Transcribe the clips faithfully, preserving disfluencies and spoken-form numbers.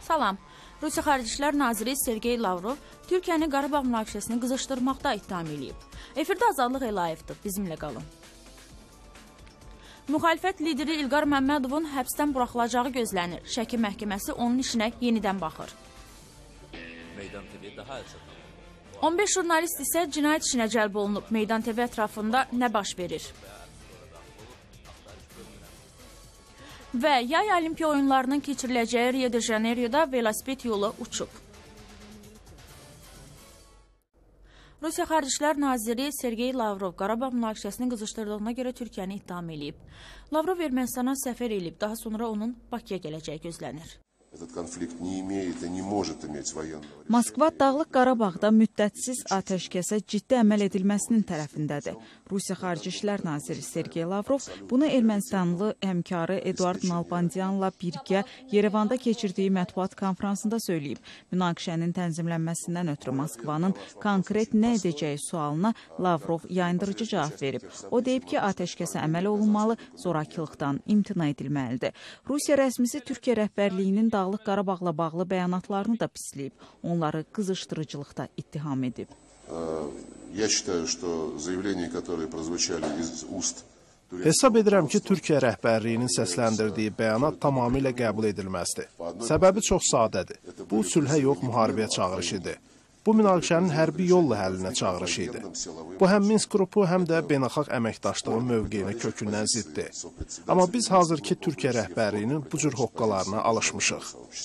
Salam. Rusiya Xarici İşlər Naziri Sergey Lavrov Türkiyəni Qarabağ münaqişəsini qızışdırmaqda ittiham edib. Efirdə Azadlıq Elayevdir. Bizimlə qalın. Müxalifət lideri İlqar Məmmədovun həbsdən buraxılacağı gözlənir. Şəki məhkəməsi onun işinə yenidən baxır. on beş jurnalist isə cinayət işinə cəlb olunub. Meydan T V ətrafında nə baş verir? Və yay olimpiya oyunlarının keçiriləcəyi Rio de Janeiro'da velosiped yolu uçub. Rusiya Xarici İşlər Naziri Sergey Lavrov Qarabağ münaqişəsini qızışdırdığına görə Türkiyəni ittiham edib. Lavrov Ermənistana səfər edib, daha sonra onun Bakıya gələcəyi gözlənir. Moskva Dağlıq Qarabağda müddətsiz atəşkəsə ciddi əməl edilməsinin tərəfindədir. Rusiya Xarici İşlər Naziri Sergey Lavrov bunu Ermənistanlı həmkarı Eduard Nalbandyanla birgə Yerevanda keçirdiyi mətbuat konfransında söyləyib. Münaqişənin tənzimlənməsindən ötürü Moskvanın konkret nə edəcəyi sualına Lavrov yayındırıcı cavab verib. O deyib ki, atəşkəsə əməl olunmalı, zorakılıqdan imtina edilməlidir. Rusiya rəsmisi Türkiyə rəhbərliyinin Dağlıq Qarabağla bağlı bəyanatlarını da pisləyib. Onları qızışdırıcılıqda ittiham edib. Hesab edirəm ki, Türkiyə rəhbərliyinin səsləndirdiyi bəyanat tamamilə qəbul edilməzdir. Səbəbi çox sadədir. Bu, sülhə yox, müharibəyə çağırış idi. Bu, münaqişənin hərbi yolla həllinə çağırış idi. Bu, həm Minsk qrupu, həm də beynəlxalq əməkdaşlığın mövqeyinə kökündən ziddir. Amma biz hazırki Türkiyə rəhbərliyinin bu cür hoqqalarına alışmışıq.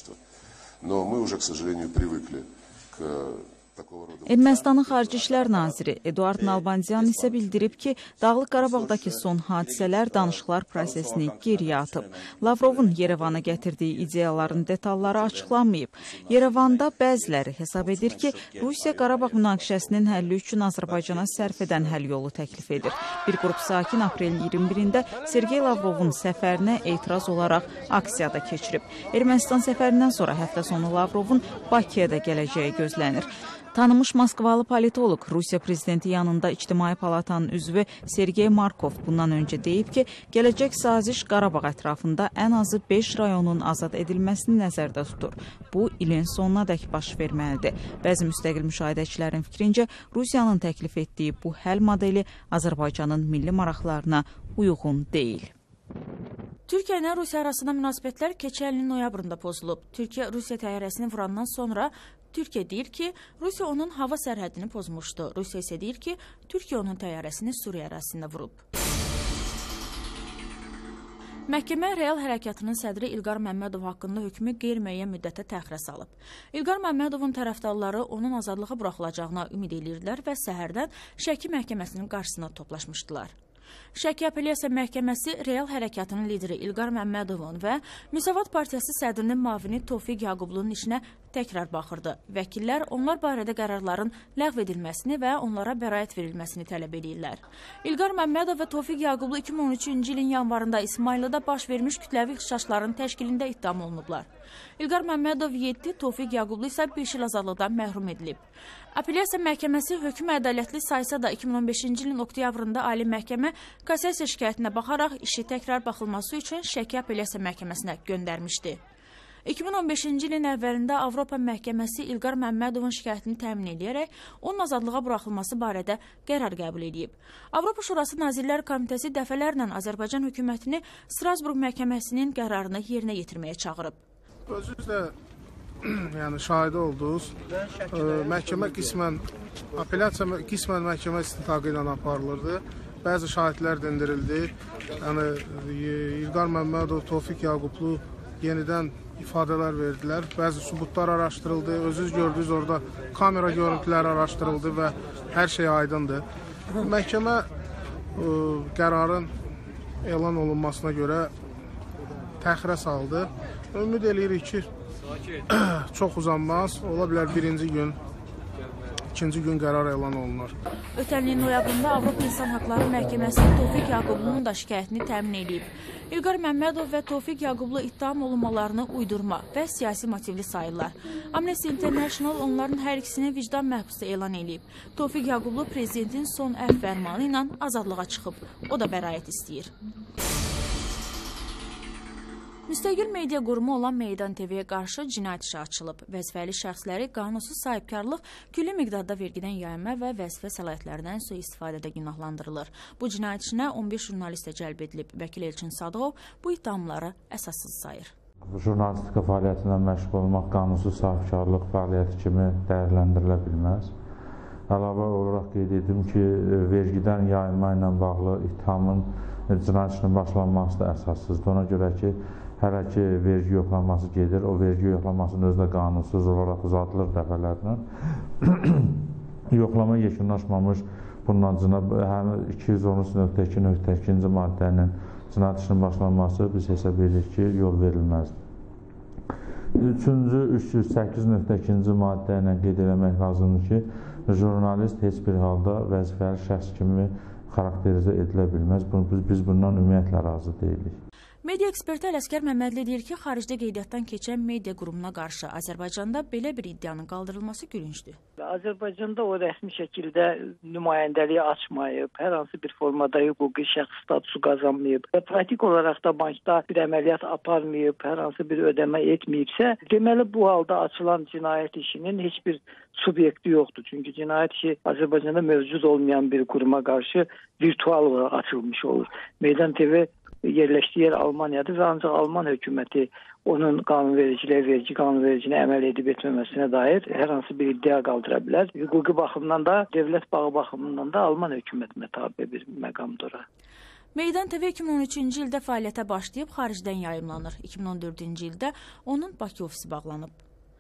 Ermənistanın Xarici İşlər Naziri Eduard Nalbandyan isə bildirib ki, Dağlıq Qarabağdakı son hadisələr danışıqlar prosesini geriyə atıb. Lavrovun Yerevana gətirdiyi ideyaların detalları açıqlanmayıb. Yerevanda bəziləri hesab edir ki, Rusiya Qarabağ münaqişəsinin həlli üçün Azərbaycana sərf edən həll yolu təklif edir. Bir qrup sakin aprelin iyirmi birində Sergey Lavrovun səfərinə etiraz olaraq aksiyada keçirib. Ermənistan səfərindən sonra həftə sonu Lavrovun Bakıya da gələcəyi gözlənir. Tanınmış Moskvalı politoloq Rusiya prezidenti yanında İctimai Palatanın üzvü Sergey Markov bundan öncə deyib ki, gələcək saziş Qarabağ ətrafında ən azı beş rayonun azad edilməsini nəzərdə tutur. Bu, ilin sonuna dək baş verməlidir. Bəzi müstəqil müşahidəçilərin fikrincə, Rusiyanın təklif etdiyi bu həll modeli Azərbaycanın milli maraqlarına uyğun deyil. Türkiyə ilə Rusiya arasında münasibətlər keçən ilin noyabrında pozulub. Türkiyə Rusiya təyyarəsini vurandan sonra Türkiyə deyir ki, Rusiya onun hava sərhədini pozmuşdu. Rusiya isə deyir ki, Türkiyə onun təyyarəsini Suriya ərazisində vurub. Məhkəmə Real Hərəkatının sədri İlqar Məmmədov haqqında hökmü qeyri-müəyyən müddətə təxirə salıb. İlqar Məmmədovun tərəfdarları onun azadlığa buraxılacağına ümid edirdilər və səhərdən Şəki məhkəməsinin qarşısına toplaşmışdılar. Şəki Apellyasiya Məhkəməsi Real Hərəkatının lideri İlqar Məmmədovun və Müsavat Partiyası sədrinin müavini Tofiq Yaqublunun işinə təkrar baxırdı. Vəkillər onlar barədə qərarların ləğv edilməsini və onlara bəraət verilməsini tələb edirlər. İlqar Məmmədov və Tofiq Yaqublu iki min on üçüncü ilin yanvarında İsmayılıda baş vermiş kütləvi ixşaşların təşkilində ittiham olunublar. İlqar Məmmədov yeddi, Tofiq Yaqublu isə beş il azadlıqdan məhrum edilib. Apellyasiya məhkəməsi hökm ədalətli saysa da iki min on beşinci ilin oktyabrında Ali Məhkəmə kassasiya şikayətinə baxaraq işi təkrar baxılması üçün Şəki Apellyasiya məhkəməsinə göndərmişdi. iki min on beşinci ilin əvvəlində Avropa Məhkəməsi İlqar Məmmədovun şikayətini təmin edərək onun azadlığa buraxılması barədə qərar qəbul edib. Avropa Şurası Nazirlər Komitəsi dəfələrlə Azərbaycan hökumətini Strasburq məhkəməsinin qərarını yerinə yetirməyə çağırıb. Özünüz də yəni şahidi oldunuz. Məhkəmə qismən apellyasiya qismən məhkəmə istintaqı ilə aparılırdı. Bəzi şahidlər dindirildi. Yəni İlqar Məmmədov, Tofiq Yaqublu yenidən ifadələr verdilər. Bəzi sübutlar araşdırıldı. Özünüz gördünüz, orada kamera görüntüləri araşdırıldı və hər şey aydındır. Məhkəmə qərarın elan olunmasına görə təxirə saldı. Ümid edirik ki, çox uzanmaz. Ola bilər birinci gün, ikinci gün qərar elan olunur. Ötən ilin noyabrında Avropa İnsan Haqları Məhkəməsi Tofiq Yaqublunun da şikayətini təmin edib. İlqar Məmmədov və Tofiq Yaqublu ittiham olunmalarını uydurma və siyasi motivli sayırlar. Amnesty International onların hər ikisini vicdan məhbusu elan edib. Tofiq Yaqublu prezidentin son əfv fərmanı ilə azadlığa çıxıb. O da bəraət istəyir. Müstəqil media qurumu olan Meydan T V-yə qarşı cinayət işi açılıb. Vəzifəli şəxsləri qanunsuz sahibkarlıq, külli miqdarda vergidən yayınma və vəzifə səlahiyyətlərindən sui-istifadədə günahlandırılır. Bu cinayət işinə on beş jurnalist də cəlb edilib. Vəkil Elçin Sadıqov bu iddiaları əsassız sayır. Jurnalistika fəaliyyətinə məşğul olmaq qanunsuz sahibkarlıq fəaliyyəti kimi dəyərləndirilə bilməz. Əlavə olaraq qeyd edim ki, vergidən yayınma ilə bağlı ittihamın cinayət işinin başlanması da əsassızdır. Ona görə ki, hələ ki vergi yoxlanması gedir, o vergi yoxlanmasının özü də qanunsuz olaraq uzadılır dəfələrlə. Yoxlama yekunlaşmamış bundan həm iki yüz on üç nöqtə iki nöqtə iki maddənin cinayət işinin başlanması biz hesab edirik ki, yol verilməzdir. Üçüncü üç yüz səkkiz nöqtə iki maddə ilə qeyd eləmək lazımdır ki, jurnalist heç bir halda vəzifəli şəxs kimi xarakterizə edilə bilməz. Biz bundan ümumiyyətlə razı deyilik. Media eksperti Ələsgər Məmmədli deyir ki, xaricdə qeydiyyatdan keçən media qurumuna qarşı Azərbaycanda belə bir iddianın qaldırılması gülüncdür. Azərbaycanda o rəsmi şəkildə nümayəndəliyi açmayıb, hər hansı bir formada hüquqi şəxs statusu qazanmayıb və pratik olaraq da bankda bir əməliyyat aparmayıb, hər hansı bir ödəmə etməyibsə, deməli bu halda açılan cinayət işinin heç bir subyekti yoxdur. Çünki cinayət işi Azərbaycanda mövcud olmayan bir quruma qarşı virtual olaraq açılmış olur. Meydan T V yerləşdiyi yer Almaniyadır və ancaq Alman hökuməti onun qanunvericiliyə, vergi qanunvericiliyə əməl edib etməməsinə dair hər hansı bir iddia qaldıra bilər. Hüquqi baxımdan da, dövlət bağı baxımından da Alman hökumətinə tabe bir məqamdır. Meydan T V iki min on üçüncü ildə fəaliyyətə başlayıb xaricdən yayımlanır. iki min on dördüncü ildə onun Bakı ofisi bağlanıb.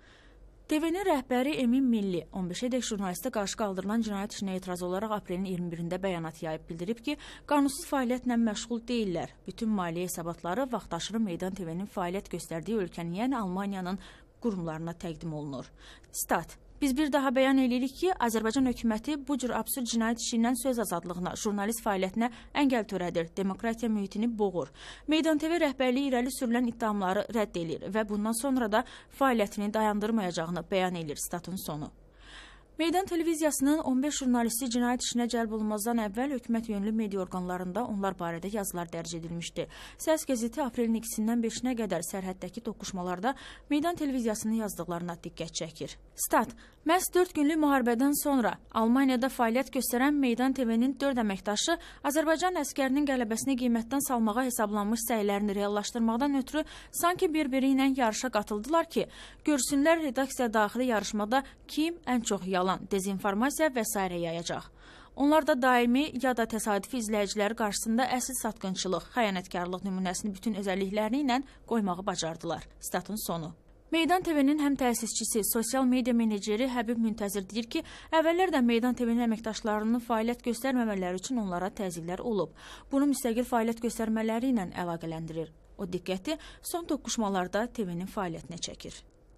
T V-nin rəhbəri Emin Milli on beşə dək jurnalistə qarşı qaldırılan cinayət işinə etiraz olaraq aprelin iyirmi birində bəyanat yayıb bildirib ki, qanunsuz fəaliyyətlə məşğul deyirlər. Bütün maliyyə hesabatları vaxtaşırı Meydan T V-nin fəaliyyət göstərdiyi ölkənin, yəni Almaniyanın qurumlarına təqdim olunur. Stat. Biz bir daha bəyan edirik ki, Azərbaycan hökuməti bu cür absurd cinayət işi ilə söz azadlığına, jurnalist fəaliyyətinə əngəl törədir, demokratiya mühitini boğur. Meydan T V rəhbərliyi irəli sürülən iddiaları rədd edir və bundan sonra da fəaliyyətini dayandırmayacağını bəyan edir statın sonu. Meydan televiziyasının on beş jurnalisti cinayət işinə cəlb olunmazdan əvvəl hökumət yönlü media orqanlarında onlar barədə yazılar dərc edilmişdi. Səs qəzeti aprelin ikisindən beşinə qədər sərhəddəki toqquşmalarda Meydan televiziyasının yazdıqlarına diqqət çəkir. Stat. Məhz dörd günlük müharibədən sonra Almaniyada fəaliyyət göstərən Meydan T V-nin dörd əməkdaşı Azərbaycan əskərinin qələbəsini qiymətdən salmağa hesablanmış səylərini reallaşdırmaqdan ötürü sanki bir-biri ilə yarışa qatıldılar ki, görsünlər redaksiya daxili yarışmada kim ən çox yalan, dezinformasiya və s. yayacaq. Onlar da daimi ya da təsadüfi izləyiciləri qarşısında əsl satqınçılıq, xəyanətkarlıq nümunəsini bütün özəllikləri ilə qoymağı bacardılar. Statın sonu. Meydan T V-nin həm təsisçisi, sosial media meneceri Həbib Müntəzir deyir ki, əvvəllərdən Meydan T V-nin əməkdaşlarının fəaliyyət göstərməmələri üçün onlara təzyiqlər olub. Bunu müstəqil fəaliyyət göstərmələri ilə əlaqələndirir. O diqqəti son toqquşmalarda T V-nin fəaliyyətinə çəkir.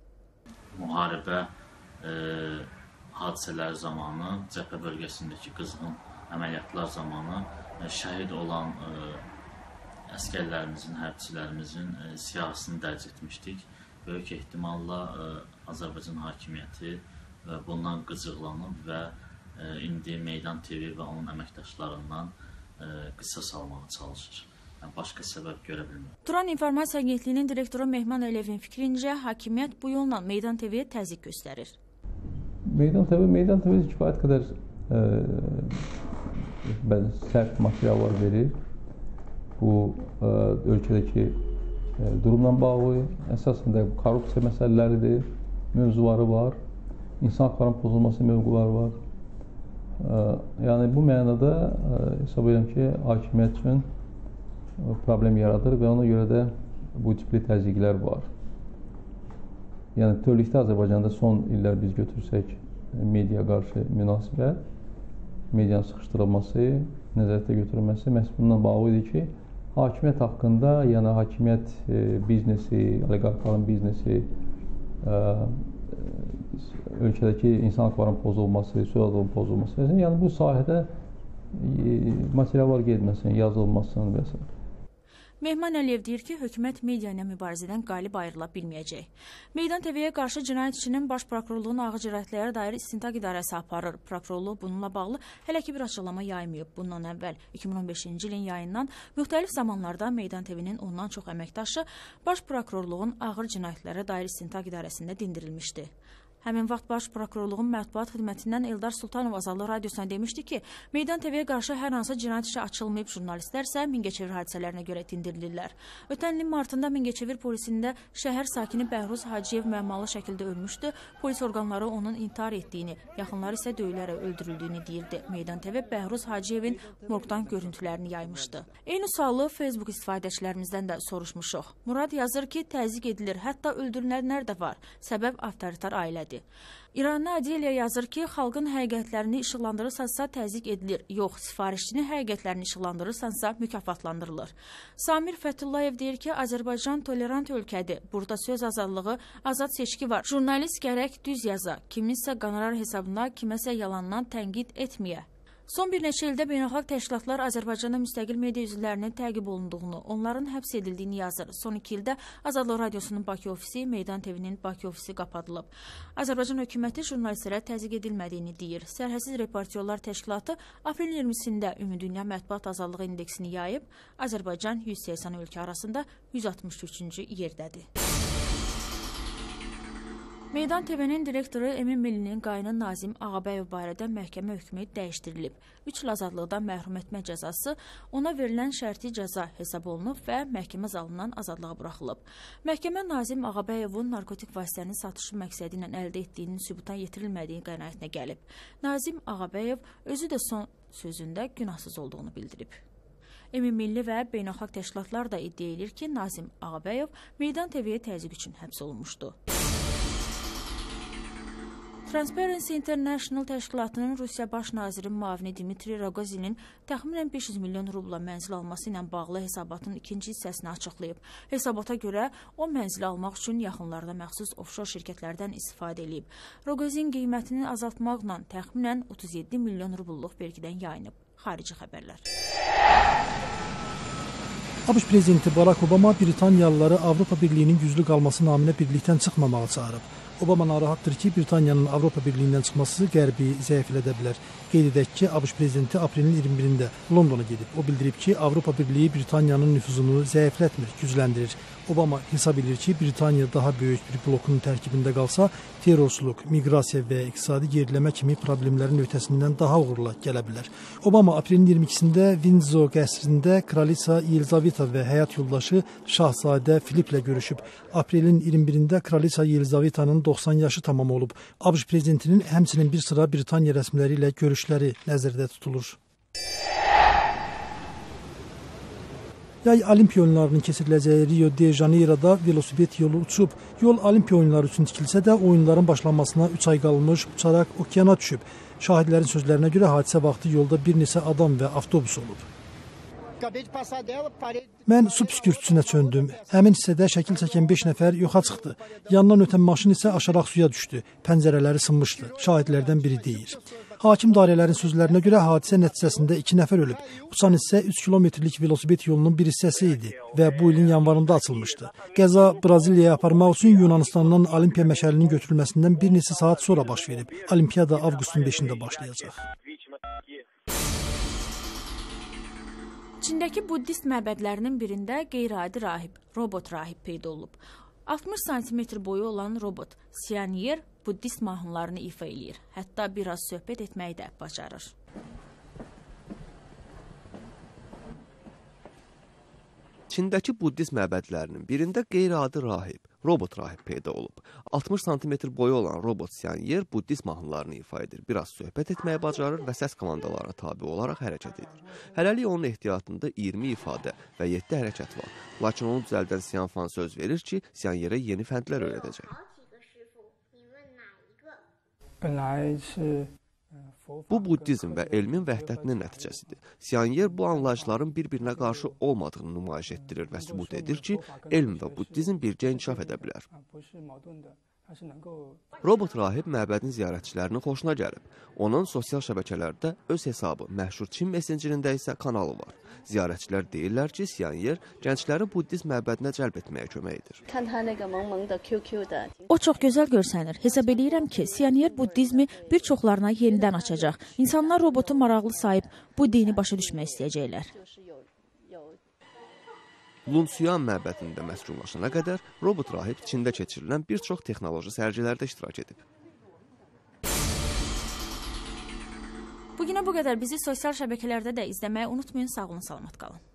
Müharibə e, hadisələri zamanı, cəbhə bölgəsindəki qızğın əməliyyatlar zamanı e, şəhid olan e, əskərlərimizin, hərbçilərimizin e, siyahısını dərc etmişdik. Böyük ehtimalla ə, Azərbaycan hakimiyyəti və bundan qıcıqlanıb və ə, indi Meydan T V və onun əməkdaşlarından ə, qisas almağa çalışır. Yəni, başqa səbəb görə bilmir. Turan İnformasiya Agentliyinin direktoru Mehman Əliyevin fikrincə, hakimiyyət bu yolla Meydan T V-yə təzyiq göstərir. Meydan T V, Meydan T V kifayət qədər ə, sərt materiallar verir. Bu ə, ölkədəki durumla bağlı, əsasında korrupsiya məsələləridir, mövzuları var, insan haqlarının pozulması mövzuları var. Yəni, bu mənada hesab edirəm ki, hakimiyyət üçün problem yaradır və ona görə də bu tipli təzyiqlər var. Yəni, bütövlükdə Azərbaycanda son illər biz götürsək media qarşı münasibət, medianın sıxışdırılması, nəzarətə götürülməsi məhz bundan bağlı idi ki, hakimiyyət haqqında, yəni hakimiyyət e, biznesi, oliqarxların biznesi, e, ölkədəki insan haqlarının pozulması, söz azadlığının pozulması, yəni bu sahədə e, materiallar gedməsin, yazılmasın və s. Mehman Əliyev deyir ki, hökumət media ilə mübarizədən qalib ayrıla bilməyəcək. Meydan T V-yə qarşı cinayət işinin Baş Prokurorluğun ağır cinayətlərə dair istintaq idarəsi aparır. Prokurorluq bununla bağlı hələ ki bir açıqlama yaymayıb. Bundan əvvəl iki min on beşinci ilin yayından müxtəlif zamanlarda Meydan T V-nin ondan çox əməkdaşı Baş Prokurorluğun ağır cinayətlərə dair istintaq idarəsində dindirilmişdi. Həmin vaxt Baş Prokurorluğun mətbuat xidmətindən Eldar Sultanov Azadlıq Radiosuna demişdi ki, Meydan T V-yə qarşı hər hansı cinayət işi açılmayıb, jurnalistlər isə Mingəçevir hadisələrinə görə dindirilirlər. Ötən ilin martında Mingəçevir polisində şəhər sakini Bəhruz Hacıyev müəmmalı şəkildə ölmüşdü. Polis orqanları onun intihar etdiyini, yaxınları isə döyülərək öldürüldüyünü deyirdi. Meydan T V Bəhruz Hacıyevin morqdan görüntülərini yaymışdı. Eyni sualı Facebook istifadəçilərimizdən də soruşmuşuq. Murad yazır ki, təzyiq edilir, hətta öldürülənlər də var. Səbəb avtoritar ailədir. İranlı Adeliya yazır ki, xalqın həqiqətlərini işıqlandırırsansa təzyiq edilir. Yox, sifarişçinin həqiqətlərini işıqlandırırsansa mükafatlandırılır. Samir Fəthullayev deyir ki, Azərbaycan tolerant ölkədir. Burada söz azadlığı, azad seçki var. Jurnalist gərək düz yaza, kiminsə qonorar hesabına, kiməsə yalandan tənqid etməyə. Son bir neçə ildə beynəlxalq təşkilatlar Azərbaycanda müstəqil media üzvlərinin təqib olunduğunu, onların həbs edildiyini yazır. Son iki ildə Azadlıq Radiosunun Bakı ofisi, Meydan T V-nin Bakı ofisi qapadılıb. Azərbaycan hökuməti jurnalistlərə təzyiq edilmədiyini deyir. Sərhədsiz Reportyorlar Təşkilatı aprelin iyirmisində Ümumdünya Mətbuat Azadlığı indeksini yayıb, Azərbaycan yüz səksən ölkə arasında yüz altmış üçüncü yerdədir. Meydan T V-nin direktoru Emin Millinin qayını Nazim Ağabəyov barədə məhkəmə hökmü dəyişdirilib. üç il azadlıqdan məhrum etmə cəzası ona verilən şərti cəza hesab olunub və məhkəmə zalından azadlığa buraxılıb. Məhkəmə Nazim Ağabəyovun narkotik vasitənin satışı məqsədi ilə əldə etdiyinin sübuta yetirilmədiyi qənaətinə gəlib. Nazim Ağabəyov özü də son sözündə günahsız olduğunu bildirib. Emin Milli və beynəlxalq təşkilatlar da iddia edir ki, Nazim Ağabəyov Meydan T V-yə təzyiq üçün həbs olunmuşdu. Transparency International təşkilatının Rusiya Baş naziri müavini Dmitri Rogozinin təxminən beş yüz milyon rubla mənzil alması ilə bağlı hesabatın ikinci hissəsini açıqlayıb. Hesabata görə o mənzili almaq üçün yaxınlarda məxsus offshore şirkətlərdən istifadə edib. Rogozin qiymətini azaltmaqla təxminən otuz yeddi milyon rubulluq vergidən yayınıb. Xarici xəbərlər. ABŞ prezidenti Barack Obama Britaniyalıları Avropa Birliyinin güclü qalması naminə birlikdən çıxmamağı çağırıb. Obama narahatdır ki, Britaniyanın Avropa Birliyindən çıxması Qərbi zəiflədə bilər. Qeyd edək ki, ABŞ prezidenti aprelin iyirmi birində Londona gedib. O bildirib ki, Avropa Birliyi Britaniyanın nüfuzunu zəiflətmir, gücləndirir. Obama hesab edir ki, Britaniya daha böyük bir blokun tərkibində qalsa, terrorçuluq, miqrasiya və iqtisadi geriləmə kimi problemlərin öhdəsindən daha uğurla gələ bilər. Obama aprelin iyirmi ikisində Windsor qəsrində Kraliça Yelizaveta və həyat yoldaşı Şahzadə Filiplə görüşüb. Aprelin iyirmi birində Kraliça Yelizaveta'nın doxsan yaşı tamam olub. ABŞ prezidentinin həmçinin bir sıra Britaniya rəsmiləri ilə görüşləri nəzərdə tutulur. Yay Olimpiya oyunlarının keçiriləcəyi Rio de Janeiro'da velosiped yolu uçub. Yol Olimpiya oyunları üçün tikilsə də oyunların başlanmasına üç ay qalmış uçaraq okeana düşüb. Şahidlərin sözlərinə görə hadisə vaxtı yolda bir neçə adam və avtobus olub. Mən su püskürtüsünə çöndüm. Həmin hissədə şəkil çəkən beş nəfər yoxa çıxdı. Yandan ötən maşın isə aşaraq suya düşdü. Pəncərələri sınmışdı. Şahidlərdən biri deyir. Hakim dairələrin sözlərinə görə hadisə nəticəsində iki nəfər ölüb. Uçan hissə üç kilometrlik velosiped yolunun bir hissəsi idi və bu ilin yanvarında açılmışdı. Qəza Braziliyaya aparmaq üçün Yunanistandan Olimpiya məşəlinin götürülməsindən bir neçə saat sonra baş verib. Olimpiyada avqustun beşində başlayacaq. Çindəki buddist məbədlərinin birində qeyri-adi rahib, robot rahib peyda olub. altmış santimetr boyu olan robot Sianyer buddist mahnılarını ifa eləyir. Hətta biraz söhbət etməyi də bacarır. Çindəki buddist məbədlərinin birində qeyri-adi rahib, robot rahib peyda olub. altmış santimetr boyu olan robot Sianyer buddist mahnılarını ifa edir. Biraz söhbət etməyə bacarır və səs komandalarına tabi olaraq hərəkət edir. Hələlik onun ehtiyatında iyirmi ifadə və yeddi hərəkət var. Lakin onu düzəldən Sianfan söz verir ki, Sianyerə yeni fəndlər öyrədəcək. Bu buddizm və elmin vəhdətinin nəticəsidir. Sianyer bu anlayışların bir-birinə qarşı olmadığını nümayiş etdirir və sübut edir ki, elm və buddizm birgə inkişaf edə bilər. Robot rahib məbədin ziyarətçilərinin xoşuna gəlib. Onun sosial şəbəkələrdə öz hesabı, məşhur Çin messengerində isə kanalı var. Ziyarətçilər deyirlər ki, Siyanyer gəncləri buddizm məbədinə cəlb etməyə kömək edir. O çox gözəl görsənir. Hesab edirəm ki, Siyanyer buddizmi bir çoxlarına yenidən açacaq. İnsanlar robotu maraqlı sayıb bu dini başa düşmək istəyəcəklər. Lunsuyan məbədində məskunlaşana qədər robot rahib Çində keçirilən bir çox texnoloji sərgilərdə iştirak edib. Bugünə bu qədər. Bizi sosial şəbəkələrdə də izləməyi unutmayın. Sağ olun, salamat qalın.